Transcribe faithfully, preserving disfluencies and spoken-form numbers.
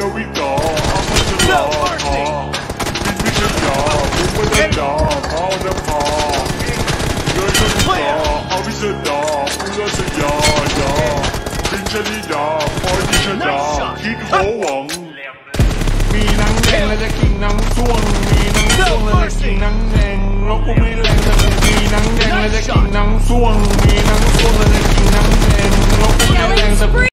we go เอามาฉลองพอบินไม่ใช่ยาบินไม่ได้ยาพอจะพอเดินก็ไม่ต่อเอาวิเศษดาเพื่อสยายาบินชลิดาพอที่ชดาคิดโหวังมีหนังแดงและจะกินหนังช่วงมีหนังช่วงและจะกินหนังแดงแล้วกูไม่แรงแต่กูมีหนังแดงและจะกินหนังช่วงมีหนังช่วงและจะกินหนังแดงแล้วกูไม่แรงแต่